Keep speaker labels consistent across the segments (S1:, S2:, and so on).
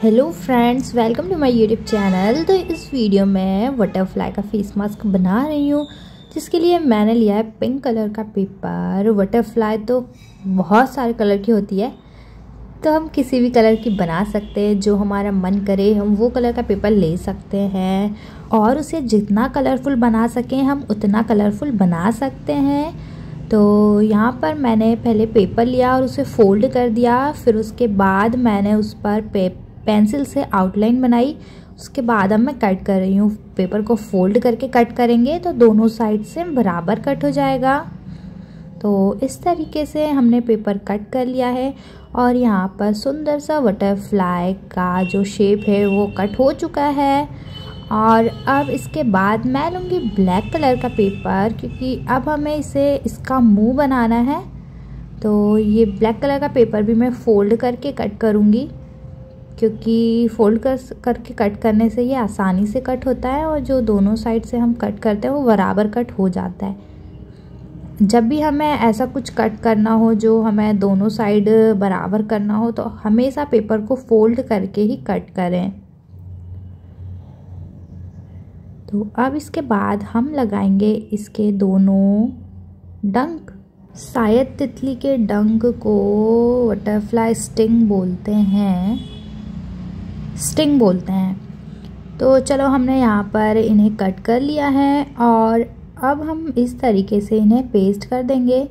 S1: Hello friends, welcome to my YouTube channel. तो इस video में बटरफ्लाई का फेस मास्क बना रही हूँ, जिसके लिए मैंने लिया है पिंक कलर का पेपर। बटरफ्लाई तो बहुत सारे कलर की होती है, तो हम किसी भी कलर की बना सकते हैं। जो हमारा मन करे हम वो कलर का पेपर ले सकते हैं और उसे जितना कलरफुल बना सकें हम उतना कलरफुल बना सकते हैं। तो यहाँ पर मैंने पहले पेपर लिया और उसे फोल्ड कर दिया। फिर उसके बाद मैंने उस पर पेंसिल से आउटलाइन बनाई। उसके बाद अब मैं कट कर रही हूँ। पेपर को फोल्ड करके कट करेंगे तो दोनों साइड से बराबर कट हो जाएगा। तो इस तरीके से हमने पेपर कट कर लिया है और यहाँ पर सुंदर सा बटरफ्लाई का जो शेप है वो कट हो चुका है। और अब इसके बाद मैं लूँगी ब्लैक कलर का पेपर, क्योंकि अब हमें इसका मुंह बनाना है। तो ये ब्लैक कलर का पेपर भी मैं फ़ोल्ड करके कट करूँगी, क्योंकि करके कट करने से ये आसानी से कट होता है और जो दोनों साइड से हम कट करते हैं वो बराबर कट हो जाता है। जब भी हमें ऐसा कुछ कट करना हो जो हमें दोनों साइड बराबर करना हो, तो हमेशा पेपर को फोल्ड करके ही कट करें। तो अब इसके बाद हम लगाएंगे इसके दोनों डंक। शायद तितली के डंक को बटरफ्लाई स्टिंग बोलते हैं। तो चलो, हमने यहाँ पर इन्हें कट कर लिया है और अब हम इस तरीके से इन्हें पेस्ट कर देंगे।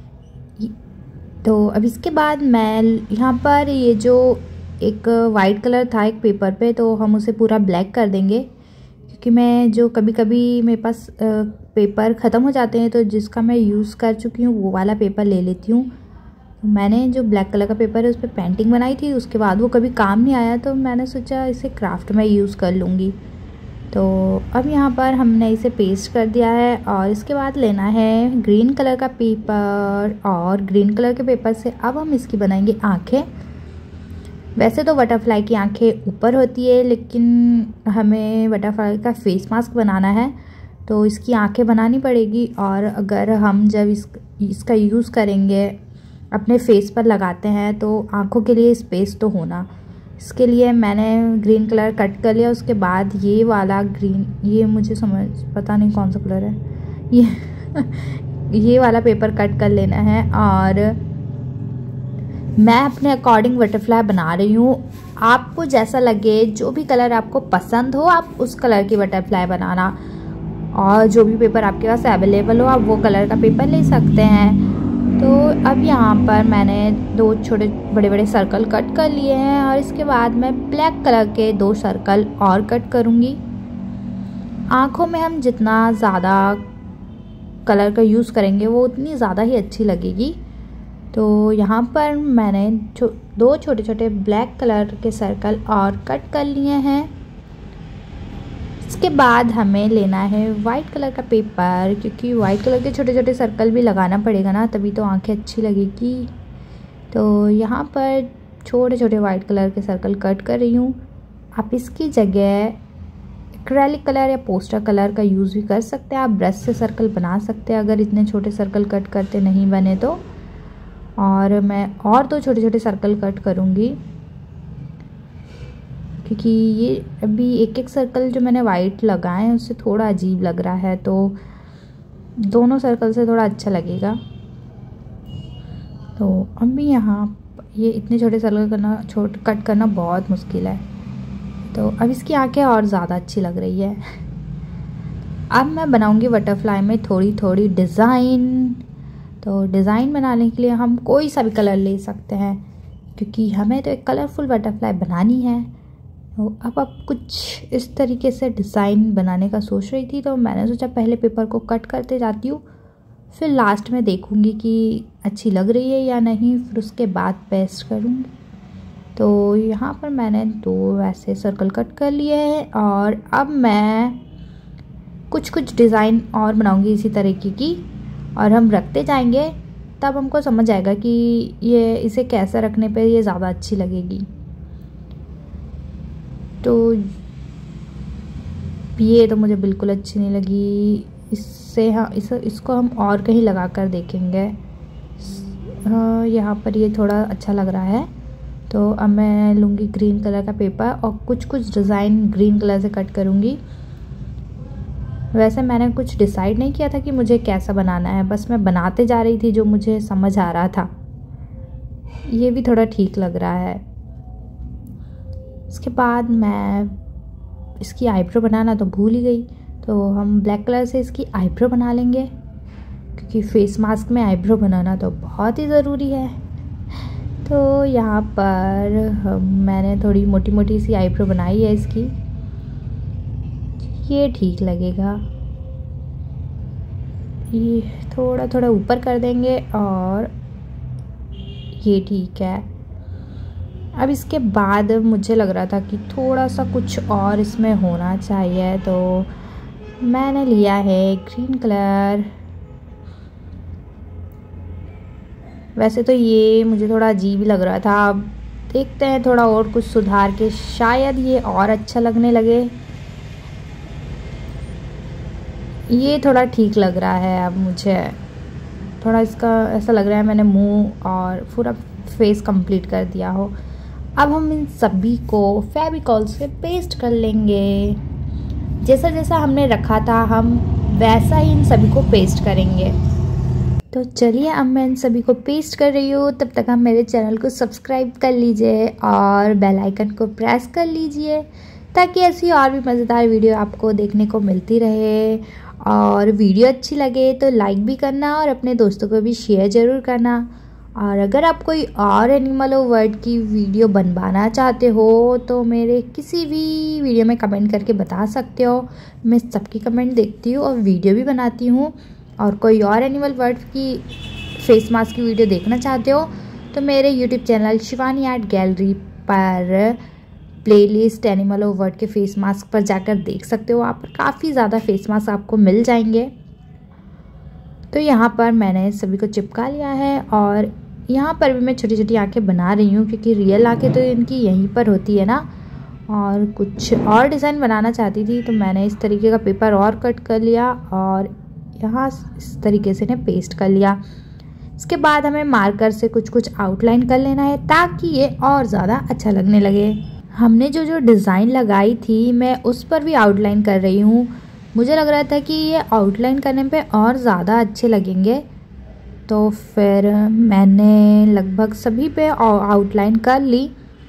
S1: तो अब इसके बाद मैं यहाँ पर ये जो एक वाइट कलर था एक पेपर पे, तो हम उसे पूरा ब्लैक कर देंगे, क्योंकि मैं जो कभी कभी मेरे पास पेपर ख़त्म हो जाते हैं तो जिसका मैं यूज़ कर चुकी हूँ वो वाला पेपर ले लेती हूँ। मैंने जो ब्लैक कलर का पेपर है उस पर पेंटिंग बनाई थी, उसके बाद वो कभी काम नहीं आया, तो मैंने सोचा इसे क्राफ्ट में यूज़ कर लूँगी। तो अब यहाँ पर हमने इसे पेस्ट कर दिया है और इसके बाद लेना है ग्रीन कलर का पेपर, और ग्रीन कलर के पेपर से अब हम इसकी बनाएंगे आँखें। वैसे तो बटरफ्लाई की आंखें ऊपर होती है, लेकिन हमें बटरफ्लाई का फेस मास्क बनाना है तो इसकी आंखें बनानी पड़ेगी। और अगर हम जब इसका यूज़ करेंगे, अपने फेस पर लगाते हैं, तो आंखों के लिए स्पेस तो होना। इसके लिए मैंने ग्रीन कलर कट कर लिया। उसके बाद ये वाला ग्रीन, ये मुझे पता नहीं कौन सा कलर है ये वाला पेपर कट कर लेना है और मैं अपने अकॉर्डिंग बटरफ्लाई बना रही हूँ। आपको जैसा लगे, जो भी कलर आपको पसंद हो आप उस कलर की बटरफ्लाई बनाना, और जो भी पेपर आपके पास अवेलेबल हो आप वो कलर का पेपर ले सकते हैं। तो अब यहाँ पर मैंने दो छोटे बड़े सर्कल कट कर लिए हैं और इसके बाद मैं ब्लैक कलर के 2 सर्कल और कट करूँगी। आँखों में हम जितना ज़्यादा कलर का यूज़ करेंगे वो उतनी ज़्यादा ही अच्छी लगेगी। तो यहाँ पर मैंने 2 छोटे छोटे ब्लैक कलर के सर्कल और कट कर लिए हैं। इसके बाद हमें लेना है वाइट कलर का पेपर, क्योंकि वाइट कलर के छोटे छोटे सर्कल भी लगाना पड़ेगा ना, तभी तो आंखें अच्छी लगेगी। तो यहाँ पर छोटे छोटे वाइट कलर के सर्कल कट कर रही हूँ। आप इसकी जगह एक्रेलिक कलर या पोस्टर कलर का यूज़ भी कर सकते हैं। आप ब्रश से सर्कल बना सकते हैं अगर इतने छोटे सर्कल कट करते नहीं बने तो। और मैं और 2 छोटे छोटे सर्कल कट करूँगी, क्योंकि ये अभी एक सर्कल जो मैंने वाइट लगाए हैं उससे थोड़ा अजीब लग रहा है, तो दोनों सर्कल से थोड़ा अच्छा लगेगा। तो अभी यहाँ ये इतने छोटे सर्कल कट करना बहुत मुश्किल है, तो अब इसकी आंखें और ज़्यादा अच्छी लग रही है। अब मैं बनाऊँगी बटरफ्लाई में थोड़ी थोड़ी डिज़ाइन। तो डिज़ाइन बनाने के लिए हम कोई सा भी कलर ले सकते हैं, क्योंकि हमें तो एक कलरफुल बटरफ्लाई बनानी है। तो अब कुछ इस तरीके से डिज़ाइन बनाने का सोच रही थी, तो मैंने सोचा पहले पेपर को कट करते जाती हूँ, फिर लास्ट में देखूँगी कि अच्छी लग रही है या नहीं, फिर उसके बाद पेस्ट करूँगी। तो यहाँ पर मैंने 2 ऐसे सर्कल कट कर लिए हैं और अब मैं कुछ डिज़ाइन और बनाऊँगी इसी तरीके की, और हम रखते जाएंगे, तब हमको समझ आएगा कि इसे कैसे रखने पे ये ज़्यादा अच्छी लगेगी। तो ये तो मुझे बिल्कुल अच्छी नहीं लगी। इसको हम और कहीं लगा कर देखेंगे। यहाँ पर ये थोड़ा अच्छा लग रहा है, तो अब मैं लूँगी ग्रीन कलर का पेपर और कुछ कुछ डिज़ाइन ग्रीन कलर से कट करूँगी। वैसे मैंने कुछ डिसाइड नहीं किया था कि मुझे कैसा बनाना है, बस मैं बनाते जा रही थी जो मुझे समझ आ रहा था। ये भी थोड़ा ठीक लग रहा है। इसके बाद मैं इसकी आईब्रो बनाना तो भूल ही गई, तो हम ब्लैक कलर से इसकी आईब्रो बना लेंगे, क्योंकि फेस मास्क में आईब्रो बनाना तो बहुत ही ज़रूरी है। तो यहाँ पर मैंने थोड़ी मोटी मोटी सी आईब्रो बनाई है इसकी, ये ठीक लगेगा। ये थोड़ा थोड़ा ऊपर कर देंगे और ये ठीक है। अब इसके बाद मुझे लग रहा था कि थोड़ा सा कुछ और इसमें होना चाहिए, तो मैंने लिया है ग्रीन कलर। वैसे तो ये मुझे थोड़ा अजीब ही लग रहा था, अब देखते हैं थोड़ा और कुछ सुधार के शायद ये और अच्छा लगने लगे। ये थोड़ा ठीक लग रहा है। अब मुझे थोड़ा इसका ऐसा लग रहा है मैंने मुंह और पूरा फेस कंप्लीट कर दिया हो। अब हम इन सभी को फेविकॉल से पेस्ट कर लेंगे। जैसा जैसा हमने रखा था हम वैसा ही इन सभी को पेस्ट करेंगे। तो चलिए अब मैं इन सभी को पेस्ट कर रही हूँ। तब तक आप मेरे चैनल को सब्सक्राइब कर लीजिए और बेल आइकन को प्रेस कर लीजिए, ताकि ऐसी और भी मज़ेदार वीडियो आपको देखने को मिलती रहे। और वीडियो अच्छी लगे तो लाइक भी करना और अपने दोस्तों को भी शेयर ज़रूर करना। और अगर आप कोई और एनिमल और वर्ड की वीडियो बनवाना चाहते हो तो मेरे किसी भी वीडियो में कमेंट करके बता सकते हो। मैं सबकी कमेंट देखती हूँ और वीडियो भी बनाती हूँ। और कोई और एनिमल वर्ड की फेस मास्क की वीडियो देखना चाहते हो तो मेरे YouTube channel Shivani art gallery पर प्लेलिस्ट एनिमल और वर्ड के फेस मास्क पर जाकर देख सकते हो। वहाँ पर काफ़ी ज़्यादा फेस मास्क आपको मिल जाएंगे। तो यहाँ पर मैंने सभी को चिपका लिया है और यहाँ पर भी मैं छोटी छोटी आँखें बना रही हूँ, क्योंकि रियल आँखें तो इनकी यहीं पर होती है ना। और कुछ और डिज़ाइन बनाना चाहती थी तो मैंने इस तरीके का पेपर और कट कर लिया और यहाँ इस तरीके से ने पेस्ट कर लिया। इसके बाद हमें मार्कर से कुछ कुछ आउटलाइन कर लेना है ताकि ये और ज़्यादा अच्छा लगने लगे। हमने जो जो डिज़ाइन लगाई थी मैं उस पर भी आउटलाइन कर रही हूँ। मुझे लग रहा था कि ये आउटलाइन करने पे और ज़्यादा अच्छे लगेंगे, तो फिर मैंने लगभग सभी पे आउटलाइन कर ली।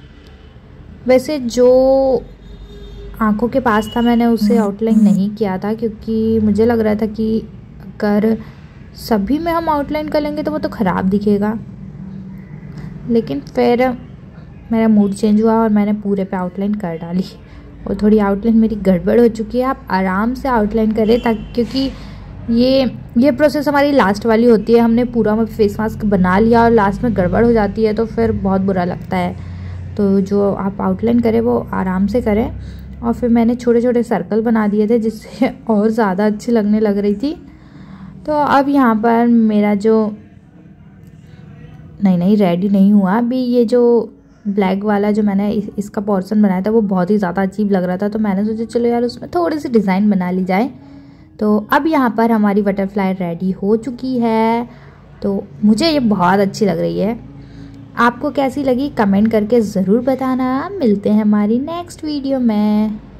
S1: वैसे जो आँखों के पास था मैंने उसे आउटलाइन नहीं किया था, क्योंकि मुझे लग रहा था कि अगर सभी में हम आउटलाइन कर लेंगे तो वो तो ख़राब दिखेगा। लेकिन फिर मेरा मूड चेंज हुआ और मैंने पूरे पे आउटलाइन कर डाली। और थोड़ी आउटलाइन मेरी गड़बड़ हो चुकी है। आप आराम से आउटलाइन करें ताकि, क्योंकि ये प्रोसेस हमारी लास्ट वाली होती है। हमने पूरा फेस मास्क बना लिया और लास्ट में गड़बड़ हो जाती है तो फिर बहुत बुरा लगता है। तो जो आप आउटलाइन करें वो आराम से करें। और फिर मैंने छोटे छोटे सर्कल बना दिए थे जिससे और ज़्यादा अच्छी लगने लग रही थी। तो अब यहाँ पर मेरा जो नहीं रेडी नहीं हुआ अभी। ये जो ब्लैक वाला जो मैंने इसका पोर्शन बनाया था वो बहुत ही ज़्यादा अजीब लग रहा था, तो मैंने सोचा चलो यार उसमें थोड़ी सी डिज़ाइन बना ली जाए। तो अब यहाँ पर हमारी बटरफ्लाई रेडी हो चुकी है। तो मुझे ये बहुत अच्छी लग रही है। आपको कैसी लगी कमेंट करके ज़रूर बताना। मिलते हैं हमारी नेक्स्ट वीडियो में।